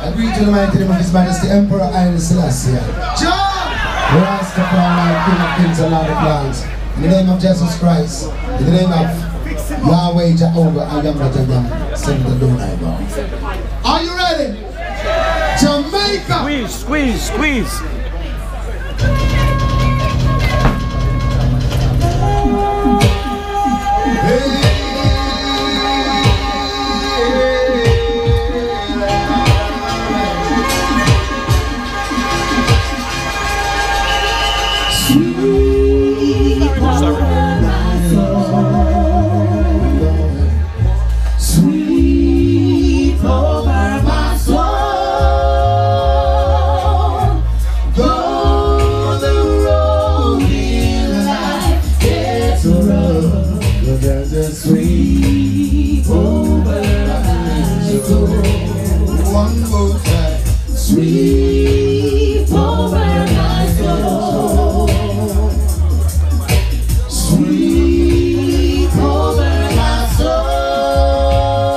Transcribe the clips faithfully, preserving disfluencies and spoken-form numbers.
I greet you in the mighty name of His Majesty Emperor Haile Selassie. John! We ask the Father, King of Kings and Lord of Lords. In the name of Jesus Christ, in the name of Yahweh Jehovah, I am that I am. Send the Lord I go. Are you ready? Jamaica! Squeeze, squeeze, squeeze. Hey. Sweep over my soul. One more time. Sweep over my soul. Sweep over my soul.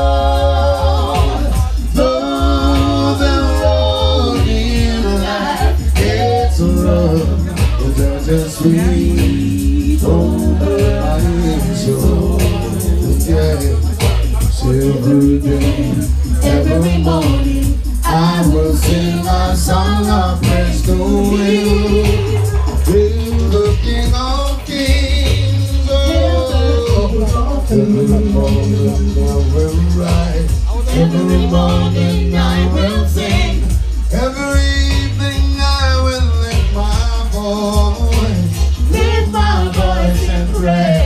Though the road in life gets rough, it doesn't sweep over my soul. Every day, every morning, I will sing a song of praise to you, the King of Kings. Oh, every morning I will rise, every morning I will sing, every evening I will lift my voice, lift my voice and pray.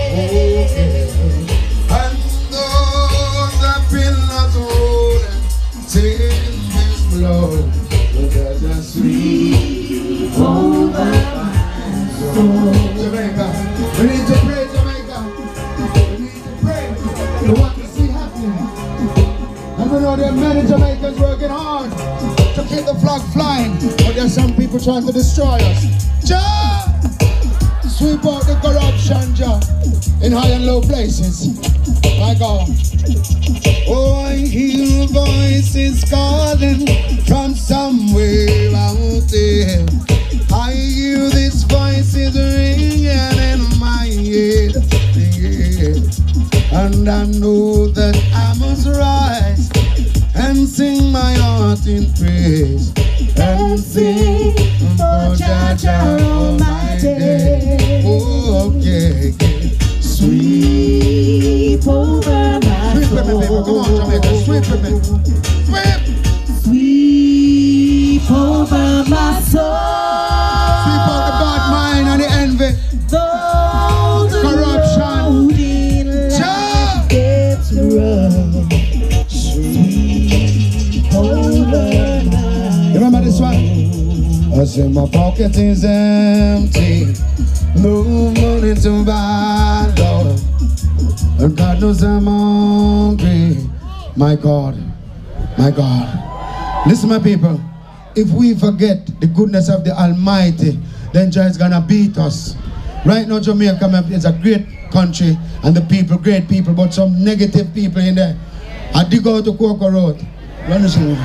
Sweep over my soul. Jamaica, we need to pray, Jamaica. We need to pray. We want to see happening. And we know there are many Jamaicans working hard to keep the flag flying, but there are some people trying to destroy us. Jah, sweep out the corruption, Jah, in high and low places. My God. Oh, I hear voices calling from somewhere out there. I hear these voices ringing in my head, yeah. And I know that I must rise and sing my heart in praise and sing for Jah Jah Almighty. Oh, yeah, yeah. Sweep over my Sweep with me, baby. Come on, Jamaica. Sweep with me. Sweep. Sweep over my soul. Sweep out the bad mind and the envy. Though the corruption. road in life gets rough. Sweep over my You remember this one? I say my pocket is empty. No money to buy, Lord. And God knows I'm hungry. My God, my God. Listen, my people. If we forget the goodness of the Almighty, then Jah is gonna beat us. Right now, Jamaica is a great country, and the people, great people, but some negative people in there. I dig out the Cocoa Road. Run this one.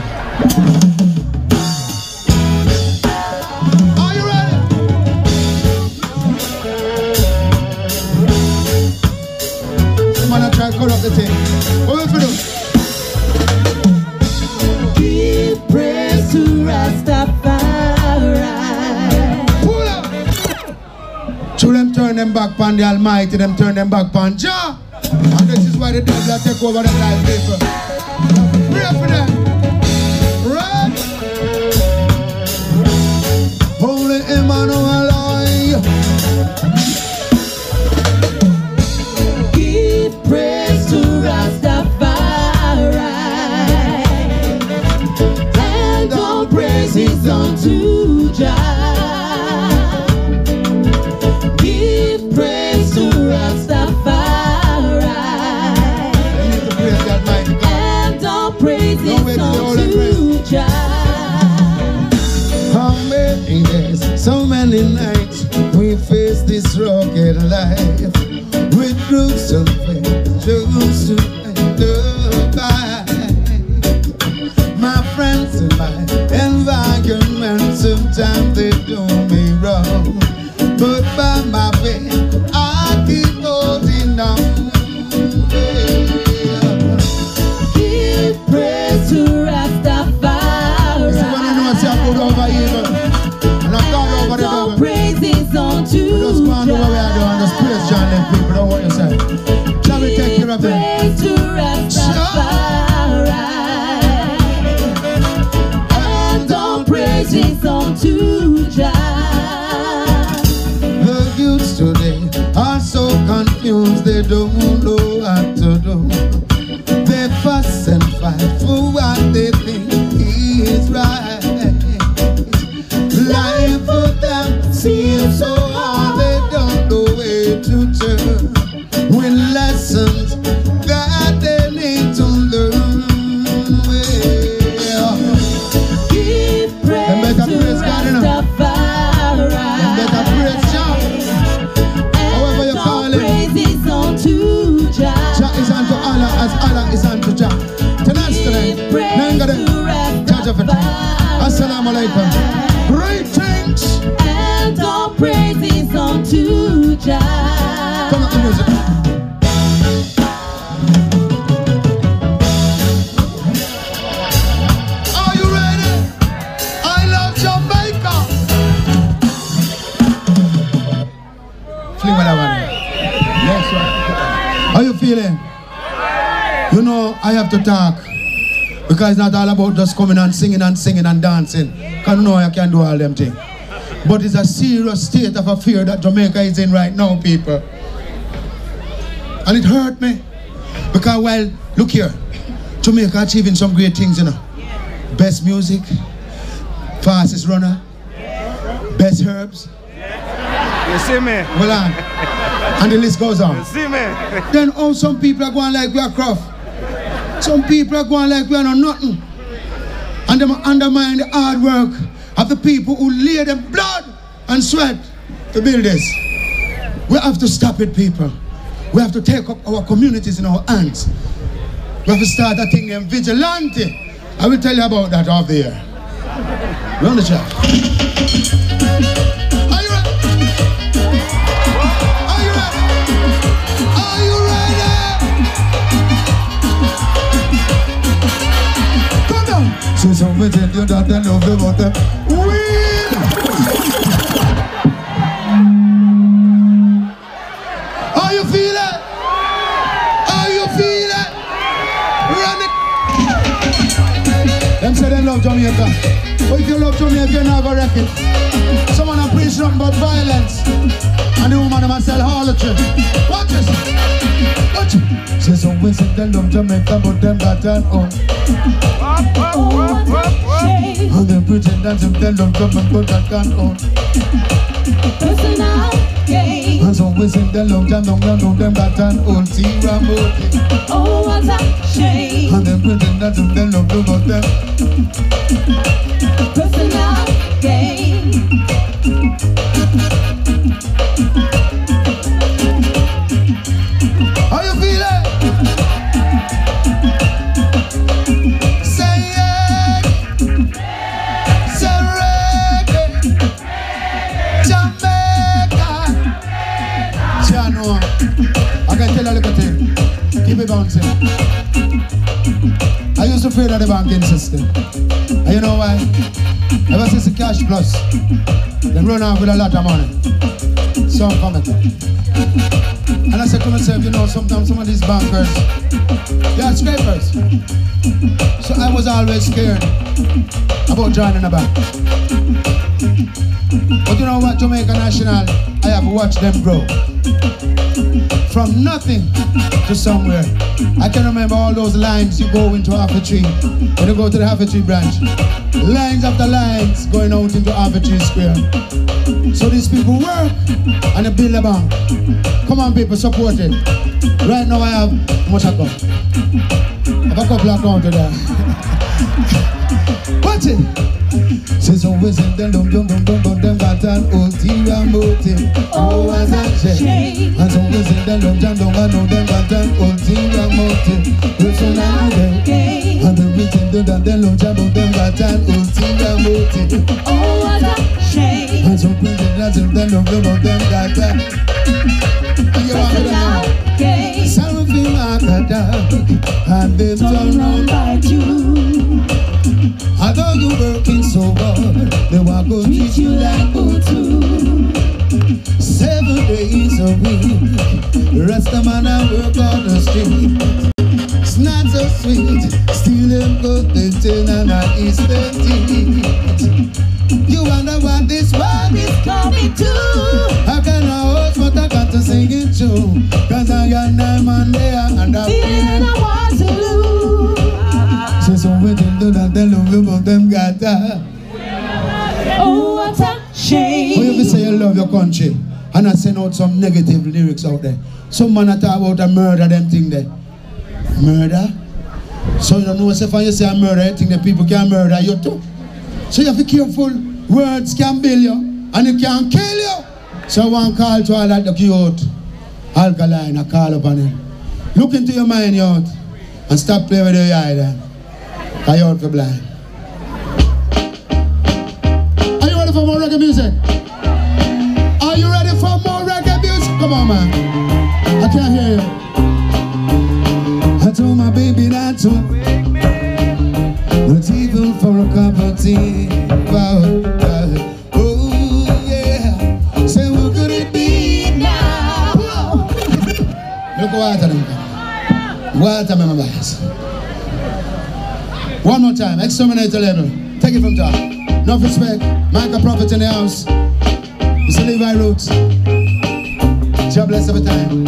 Try to cut up the thing. What we do? Give praise to Rastafari. Pull up. To them turn them back on the Almighty, them turn them back on Jah. And this is why the devil take over the life, people. Pray for them. Right? Holy Emmanuel. Praise to Rastafari, and all praises unto Jah. Give praise to Rastafari, and all praises unto Jah. How many days, so many nights we face this rugged life with groups of faith. Just to by my friends my environment, sometimes they do me wrong. But by my faith, I keep holding on. Give praise to Rastafari. This is when you know I say I put over evil. And I got over the devil. Praises unto We just go on do what we are doing. Just praise John and people. Don't what you say. Shall we take care of them? Praise to Rastafari. And all praises unto Jah. The youths today are so confused. They don't know what to do. They fuss and fight for what they think is right. Life for them seems so hard. They don't know where to turn. With lessons that they need to learn. Well, Give praise to Rastafari. them better praise Jah. However you call him. Praises unto Jah. Jah is unto Allah as Allah is unto Jah. Tonight's tonight. Now you gotta charge of it. Assalamu alaikum. Greetings. And all praises unto Jah. Turn up the music. Are you ready? I love Jamaica. Fling with that one. Yes, sir. How you feeling? You know, I have to talk. Because it's not all about just coming and singing and singing and dancing. Because you know I can do all them things. But it's a serious state of affair that Jamaica is in right now, people. And it hurt me. Because, well, look here. Jamaica achieving some great things, you know. Best music, fastest runner, best herbs. You see me? Hold on. And the list goes on. You see me? Then oh, some people are going like we are craft. Some people are going like we are not nothing. And they undermine the hard work of the people who lay their blood and sweat to build this. We have to stop it, people. We have to take up our communities in our hands. We have to start a thing named vigilante. I will tell you about that off the air. We're on the chat. Are you ready? Are you ready? Are you ready? Come down. So somebody tell you that they love about them. Win! How you feel it? How you feel it? Run it. Them say they love Jamaica. But if you love Jamaica, you never reckon. Someone a preach nothing but violence. And the woman them a sell harlotry. Watch this. Watch it. Say some way say they love Jamaica, but them got an own. And they pretend that they love Jamaica, but that can't own. Personal gain. And some way say they love Jamaica, but them got an old Tira motive. Oh, what a shame. And they pretend that they love Jamaica, but them. Personal gain. How you feeling? Say it. Say reggae. Jamaica. Luciano, I can tell you a little thing. Keep it bouncing. I used to fear of the banking system. And you know why? Ever since the cash plus, they run off with a lot of money. So I'm coming. And I said to myself, you know, sometimes some of these bankers, they are scrapers. So I was always scared about joining a bank. But you know what, Jamaica National, I have watched them grow. From nothing to somewhere. I can remember all those lines you go into Half a Tree. When you go to the Half a Tree branch. Lines after lines going out into Half a Tree Square. So these people work and they build a bank. Come on people, support it. Right now I have much I got. I have a couple of accounts there. Watch it. Since always in the dum dum dum dum dum them got an ulterior motive. Oh, what a shame. And always in the dum dum dum I know them got an ulterior motive. Personal gain. And the written do that they love about them got an hate it. Oh, what a shame. And some people that don't know about them got that. You want to know? Okay. Some feel like a dog, and them turn round by you. Although you working so hard, they want to treat you like Utu. Seven days a week, rest of man I work on the street. It's not so sweet, still them good they turn and I is thirty. You wonder what this world is coming to. How can I host what I got to sing it to? Cause I got nine man there and I'm feeling I want to lose. so some way to do that, tell them about them got that. Oh, what a shame. When you say you love your country and I send out some negative lyrics out there. Some man talk about a murder, them thing there. Murder? So you don't know yourself and you say a murder, you think that people can murder you too. So you have to be careful. Words can build you and it can kill you. So I want to call to all that the youth. Alkaline, I call upon him. Look into your mind, youth, and stop playing with your eye then. Because you're out for blind. Are you ready for more reggae music? Are you ready for more reggae music? Come on, man. I can't hear you. I told my baby not to. Not even for a cup of tea. Wow. Oh, yeah. Say, what could it be now? Look water them. Water my boys. One more time. Exterminator level. Take it from top. Enough respect. Micah Prophet in the house. It's the Levi Roots. God bless every time.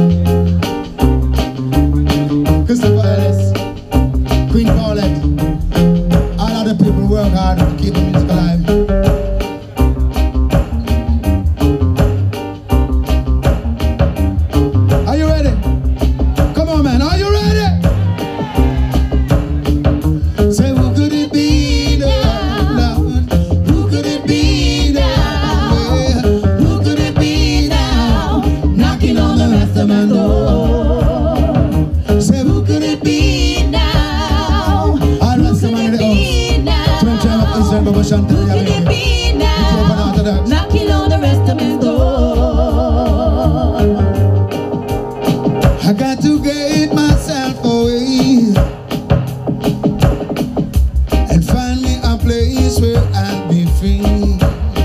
Christopher Ellis. Queen Paulette. All other people work hard to keep the music alive. Are you ready? Come on, man. Are you ready? Say, who could it be now? Who could it be now? Yeah. Who could it be now? Knocking on the rest of my door. Say, who could it be now? I'll rest of my door. Who could it be now? Knocking on the rest of his door. I got to get myself away and find me a place where I'll be free.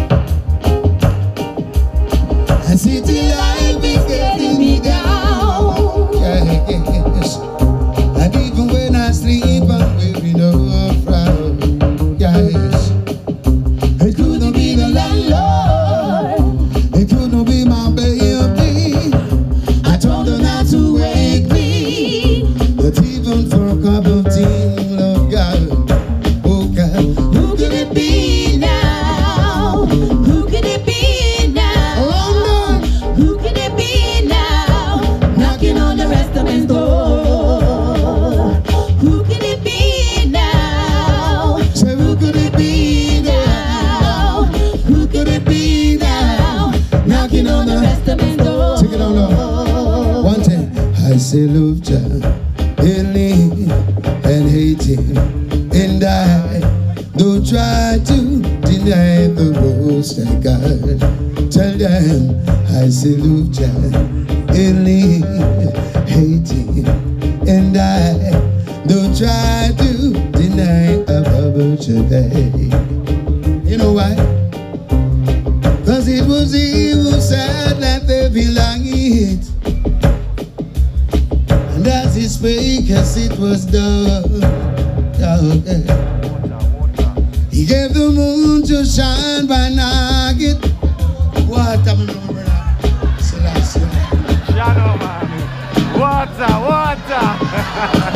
And city life is getting me down. Yes. And even when I sleep, I'm wearing no frown. Yes. It couldn't be the landlord. It couldn't be my baby. I told her not to wake me. But even for a cup of tea, love God. Oh God. Who could it be now? Who could it be now? London. Who could it be now? Knocking on the rest of his door. Who could it be now? Say, who could it be now? Who could it be now? Knocking on the rest of his door. Take it on low. One thing. I say love Jah, healing and hating. And I don't try to deny the most I got. Tell them I say love Jah, healing, hating. And I don't try to deny about today. You know why? Cause it was he who said that they belong it. And as he spake, as it was done, done, yeah. He gave the moon to shine by night. What am I remember now? Celeste. Luciano, man. Water, water.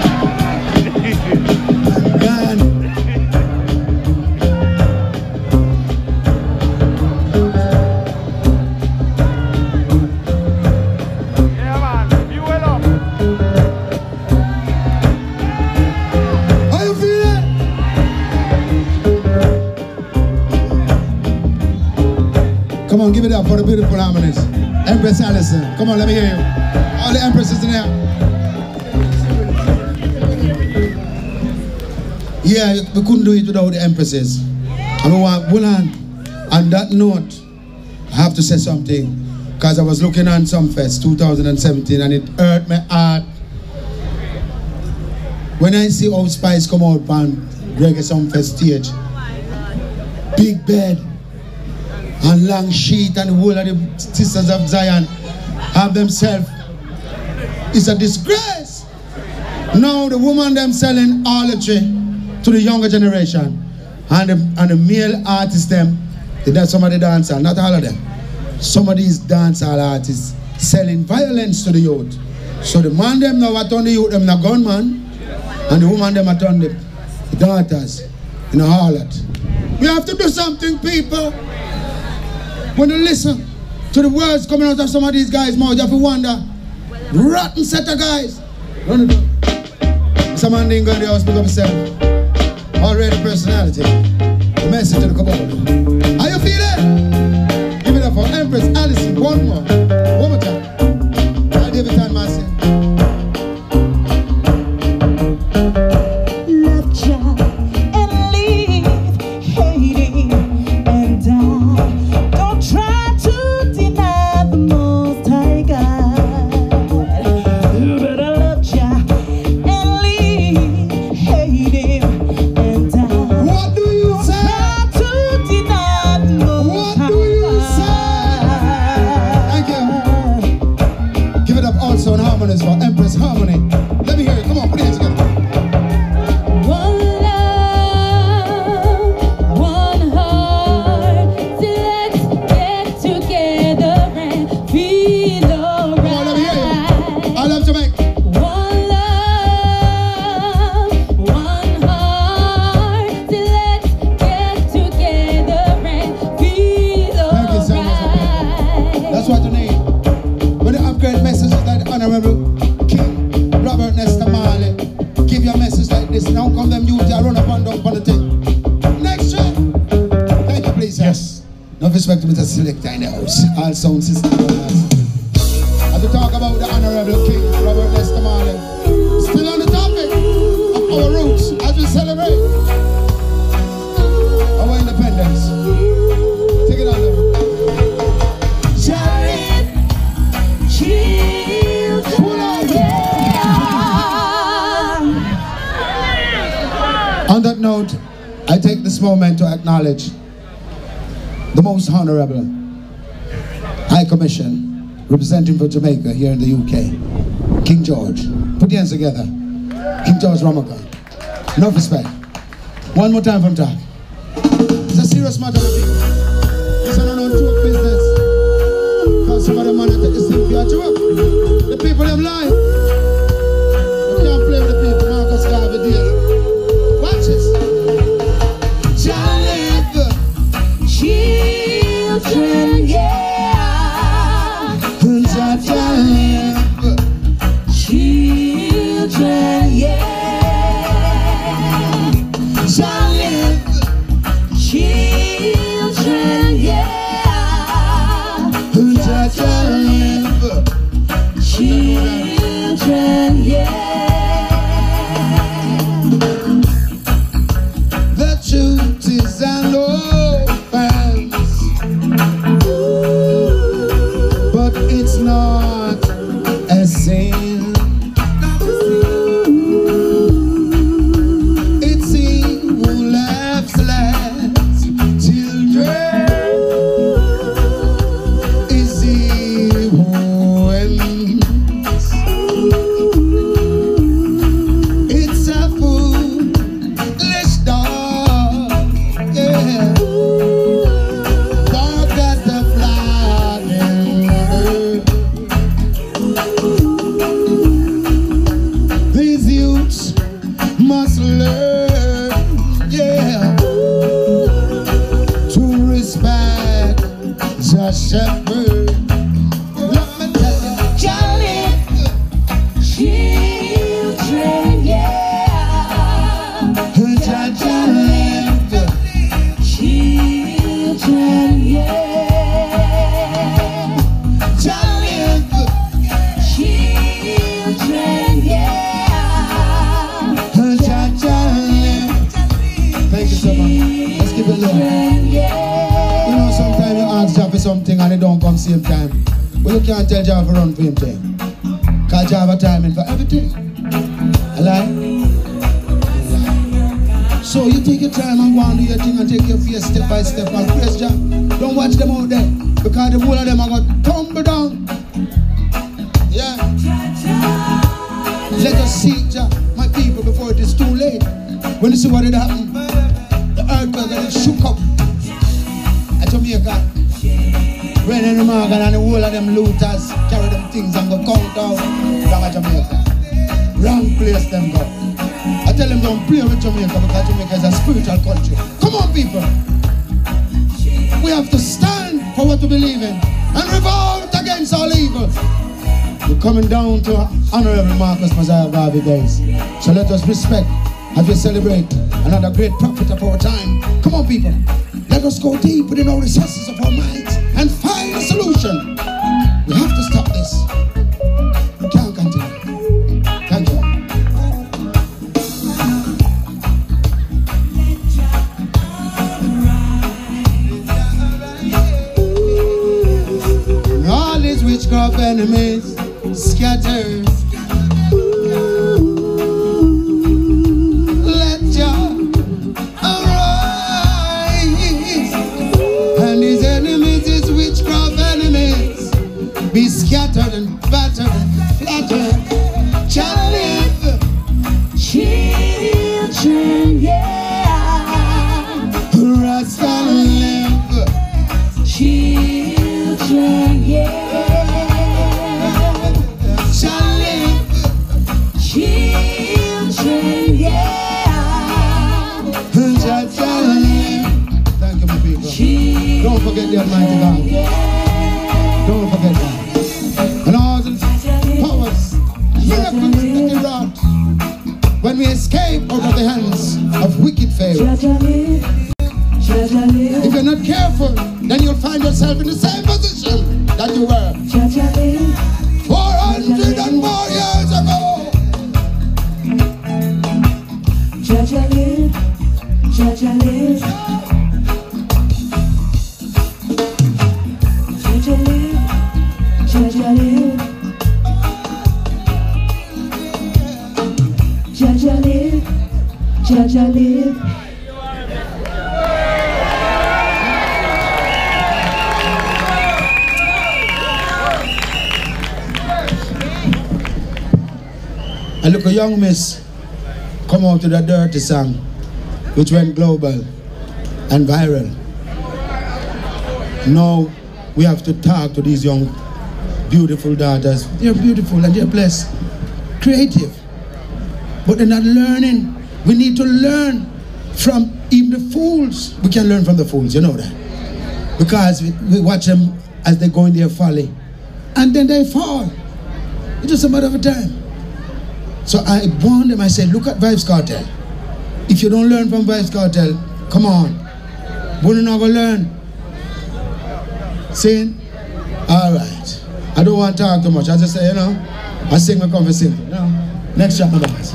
God. Yeah, man. Fuel up. How you feeling? Come on, give it up for the beautiful harmonies. Empress Allison. Come on, let me hear you. All the empresses in there. Yeah, we couldn't do it without the empresses. I mean, want, hold on. On that note, I have to say something. Because I was looking on some fest two thousand seventeen and it hurt my heart. When I see Old Spice come out on Reggae Sumfest stage, big bed and long sheet and the whole of the Sisters of Zion have themselves. It's a disgrace. Now the woman them selling harlotry to the younger generation and the, and the male artists them, that's some of the dancers, not all of them. Some of these dancehall artists selling violence to the youth. So the man them now what on the youth them na gunman, and the woman them at on the daughters in a harlot. We have to do something, people. When you listen to the words coming out of some of these guys' mouth, you have to wonder, rotten set of guys. Run it. Some man didn't go in the house, pick up himself. Already personality. The message to the community. How you feeling? Give it up for Empress Allison. One more. One more time. I'll give it time, myself. For Empress Harmony. Let me hear it. Come on, put your hands together. One love, one heart. Let's get together and feel alright. Come on, let me hear you. I love Jamaica. One love, one heart. Let's get together and feel alright. Thank you so much. That's what you need. When you upgrade messages like the Honorable give you a message like this. Now come them youth, I run up and down for the thing. Next show. Thank you, please. Yes. No respect to Mister Selector in the house. All sound system. As we talk about the Honorable King Robert Nesta Marley, still on the topic of our roots as we celebrate our independence. Take it on them. On that note, I take this moment to acknowledge the most honorable High Commission representing for Jamaica here in the U K, King George. Put your hands together. King George Ramakan. Enough respect. One more time from top. It's a serious matter with people. It's an unknown business. Because some of the money take this thing for your joke. The people have lied. You can't play with the people. Marcus Garvey Days. Children, yeah. Children, yeah. Shall live. Children, yeah. Shall live. Children, yeah. The truth is I know. But it's not a sin. It's he who laughs last. Children, is he who wins. It's a foolish dog, yeah. Must learn, yeah, to respect the shepherd. Let me tell you, Charlie, children, yeah, Charlie, children, yeah, Charlie, children, yeah. Thank you so much. Let's give it You know, sometimes you ask Jah for something and it don't come same time. But you can't tell Jah to run for him thing. Because Jah have a timing for everything. I like? So you take your time and go and do your thing and take your face step by step and praise Jah. Don't watch them out there. Because the whole of them are going to tumble down. Yeah. Let us seek Jah, my people, before it is too late. When you see what it happened, the earthquake and it shook up at Jamaica. When in the Morgan and the whole of them looters carry them things and go count out down at Jamaica. Wrong place them go. I tell them don't play with Jamaica because Jamaica is a spiritual country. Come on, people. We have to stand for what we believe in and revolt against all evil. We're coming down to Honorable Marcus Messiah Garvey days. So let us respect as we celebrate another great prophet of our time. Come on, people. Let us go deep within our resources of our minds and find a solution. We have to stop this. We can't continue. Thank you. All these witchcraft enemies scattered. Let Jah arise, and his enemies, his witchcraft enemies, be scattered and battered and flattered. Shall live, children, yeah. Rasta live, children, yeah. Don't forget the Almighty God. Don't forget that. And all the powers, miracles that He wrought when we escape out of the hands of wicked Pharaoh. If you're not careful, then you'll find yourself in the same position that you were four hundred and more years ago. Jaja live, Jaja live. Jaja live, Jaja live, Jaja live. And look, a young miss come out to the dirty song, which went global and viral. Now we have to talk to these young beautiful daughters. They're beautiful and they're blessed, creative, but they're not learning. We need to learn from even the fools. We can learn from the fools, you know that, because we, we watch them as they go in their folly and then they fall. It's just a matter of time. So I warned them. I said, look at Vibes Cartel. If you don't learn from Vibes Cartel, come on, we're not gonna learn. Sing? All right. I don't want to talk too much. I just say, you know, I sing my cover simple. No. Next chapter, guys.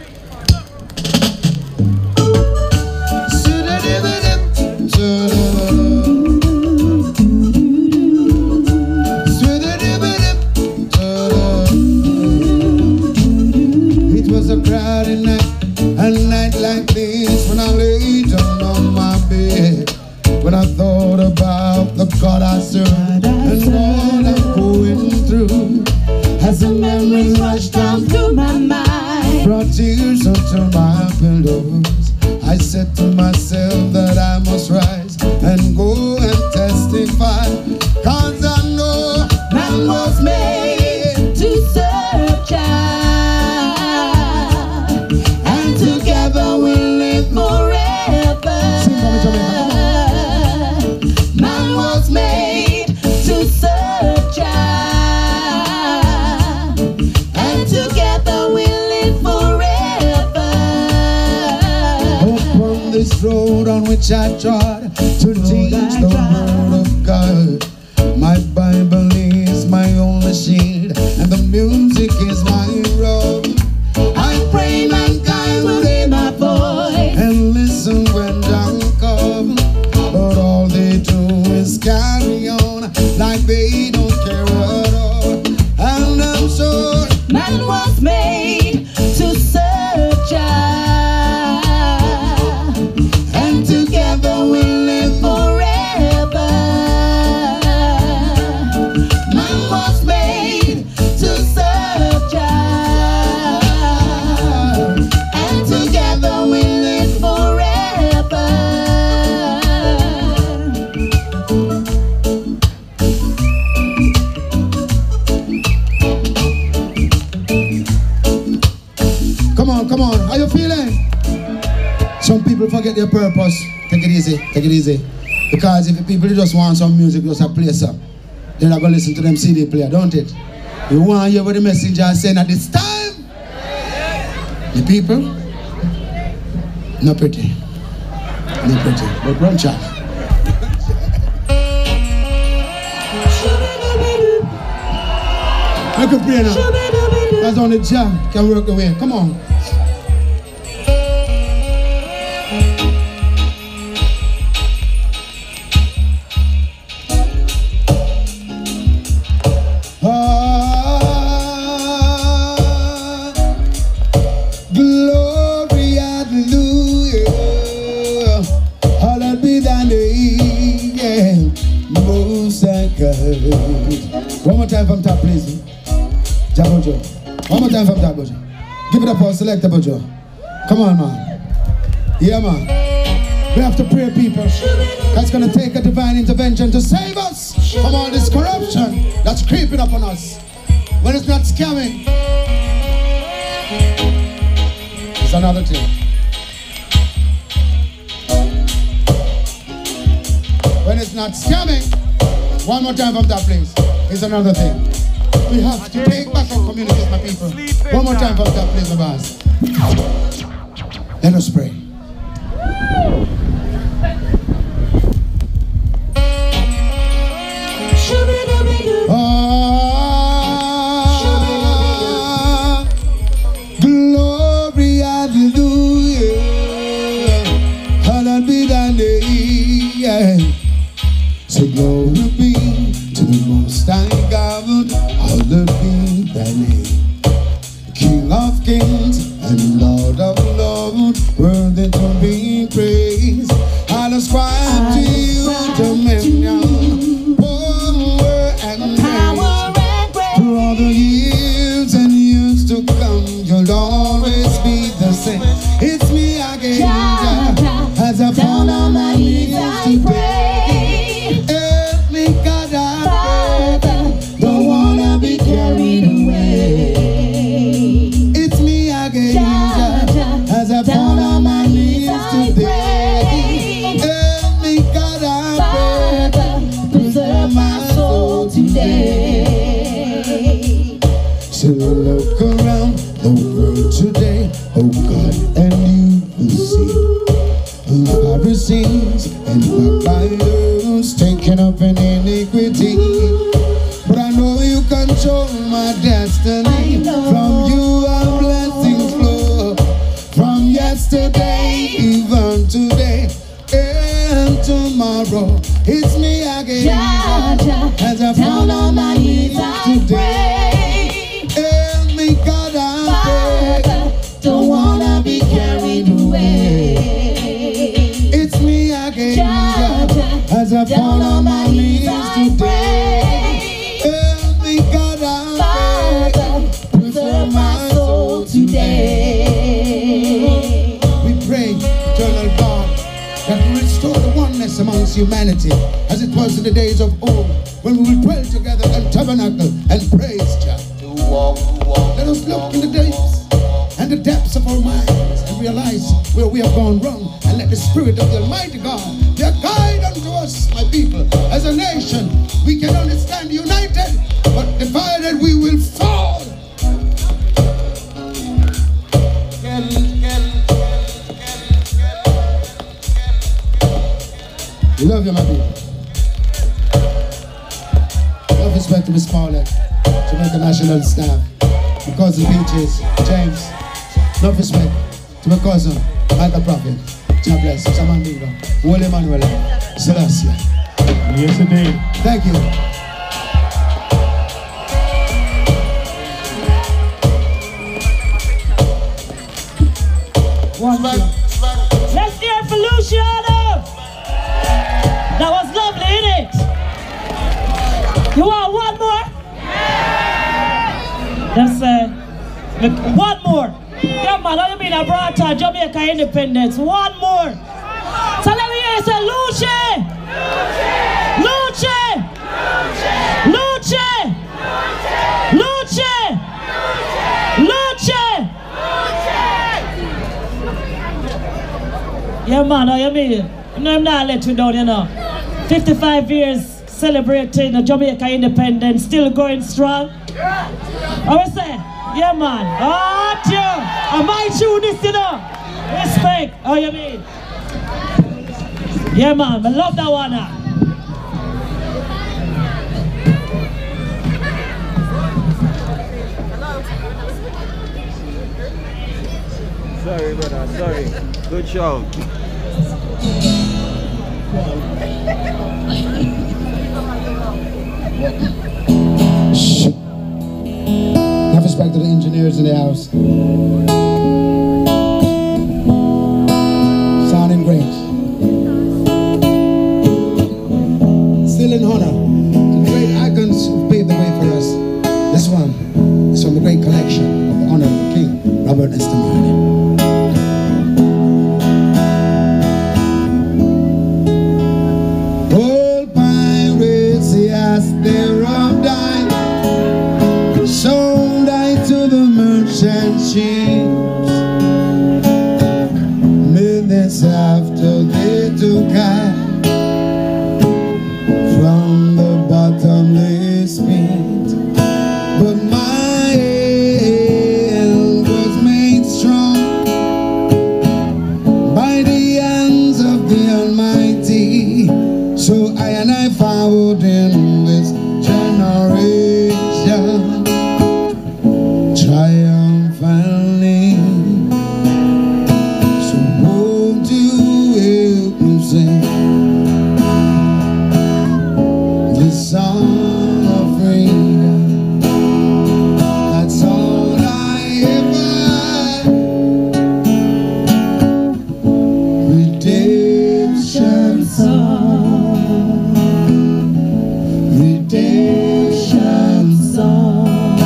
It was a crowded night, a night like this, when I lay down on my bed. When I thought about the God I serve and all I'm going through, as the memories rushed down through my mind, brought tears onto my pillows, I said to myself that I must rise and go and testify, cause I know man was made to serve God, and together we live forever. Made to serve Jah, and together we live forever. Upon this road on which I trod to teach the word of God, my Bible is my only shield, and the music is my robe. I pray mankind will hear my voice and listen when down come. their purpose. Take it easy, take it easy. Because if the people just want some music, just a play some, they're not going to listen to them C D player, don't it? You want to hear what the messenger is saying at this time? The people, not pretty. Not pretty, but run chat. I could pray now. That's on the jam, can work away. Come on. One more time from top, please. Jabojo. One more time from top, Bojo. Give it up for Selector Bojo. Come on, man. Yeah, man. We have to pray, people. That's going to take a divine intervention to save us from all this corruption that's creeping up on us. When it's not scamming, it's another thing. When it's not scamming, one more time from that place, it's another thing. We have to take back our communities, my people. One more time from that place, my boss. Let us pray. Ah, glory, hallelujah. Hallowed be thy name. Say glory be to the Most High God, hallowed be thy name. King of kings and Lord of lords, worthy to be praised. I'll ascribe to you dominion, power and grace. For all the years and years to come, you'll always be the same. It's me again, Jah, as I fall on my knees to pray. Carried away. It's me again, Jah, as I fall on my knees today. Help me, God, I pray. Preserve my soul today. So look around the world today, oh God, and you will see the Pharisees and backbiters taken up in iniquity. But I know you control my destiny. From you our blessings flow. From yesterday, even today, and tomorrow. It's me again, Jah, Jah, as I down on my knees I pray. Help me, God, I Father, don't wanna be carried away. It's me again, Jah, Jah, as I fall on my knees today. Preserve my soul today. We pray, eternal God, that you restore the oneness amongst humanity, as it was in the days of old, when we would dwell together and tabernacle and praise Jah. Let us look in the depths and the depths of our minds and realize where we have gone wrong, and let the Spirit of the Almighty God be a guide unto us, my people. As a nation, we can only stand united, but divided we will fall. We love you, my people. Love, respect to Miss Smollett, Jamaica National Staff, my cousin Peaches, James. Love, respect to my cousin, Michael Prophet. God bless you, Saman Bingo, Wole Emmanuel, Selassie. Yes, indeed. Thank you. One, two. Let's hear it for Luciano. That was lovely, innit? You want one more? That's uh, look, one more. Yeah, man, how you mean I brought to Jamaica independence? One more. So let me hear you say, Luce! Luce! Luce! Luce! Luce! Yeah, Yeah, man, how you mean? You know, I'm not let you down, you know. fifty-five years celebrating the Jamaica independence, still going strong. How we say? Yeah, man. Oh, you. I might you this, you know. Respect. How you mean? Yeah, man. I love that one. Now. Sorry, brother, sorry. Good show. Shh. Have respect to the engineers in the house. Sounding great. Still in honor to the great icons who paved the way for us. This one is from the great collection of the Honorable King Robert Estamani. Old pirates, yes, they're all dying. Sold I to the merchant ships. Minutes after they took I from the bottomless pit. But my hand was made strong by the hands of the Almighty. So I and I followed in this generation triumphantly. So won't you help me sing this song of freedom? That's all I ever. Redemption song. Redemption song.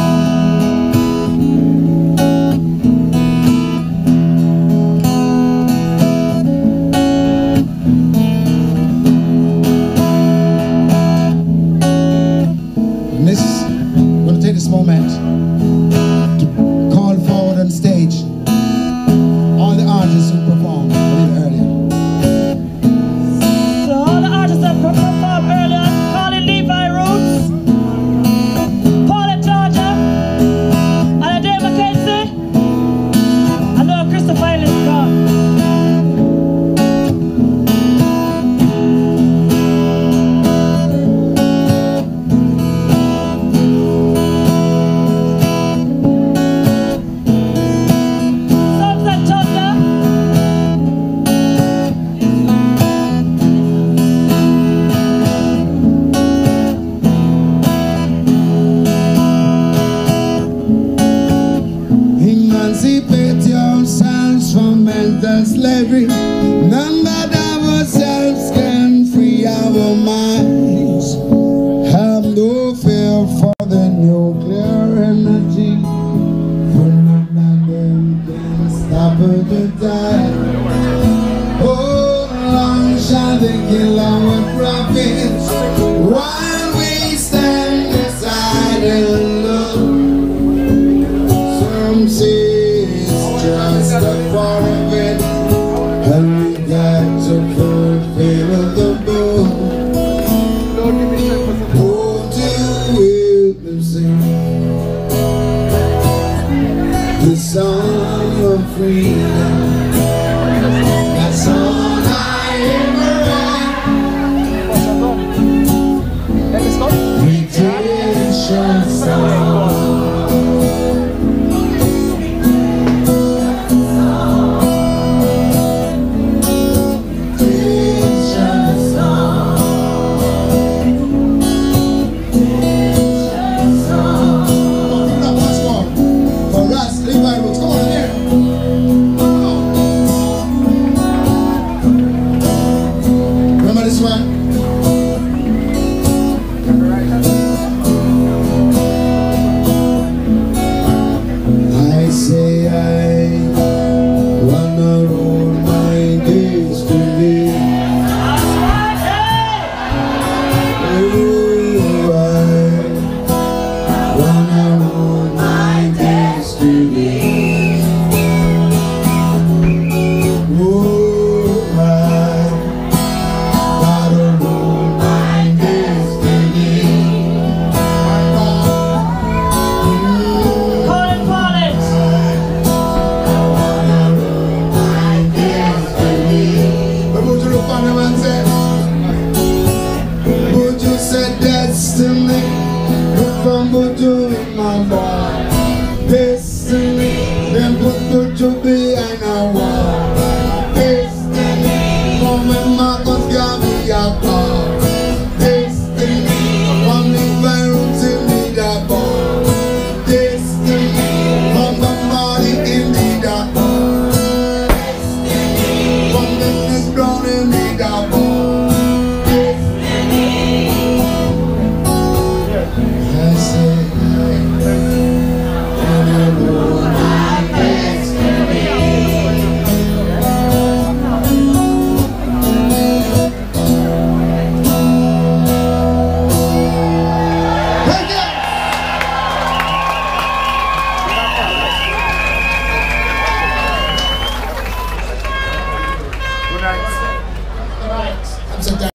And this, I'm going to take this moment to call forward on stage all the artists who performed a little earlier. So all the artists that performed earlier, calling Levi Roots, Paula Georgia, and Dave McKenzie. I know Christopher Ellis gone. Sunset Thunder. Emancipate yourselves from mental slavery. None but ourselves can free our minds. Have no fear for the nuclear energy, for none of them can stop at the time. Oh, long shall they kill our prophets while we stand aside and look. Some say it's just a part of it, and we got to fulfill the book. Won't you help me sing the song of freedom? That's all I ever want. Redemption song. For us, Levi Roots, come on here. Come on. And when Marcus gave me a call, destiny, from the viral to me that ball. Destiny, from somebody in me that ball. Destiny, from the next ground in me that ball. Destiny. I say, I know my destiny. I'm so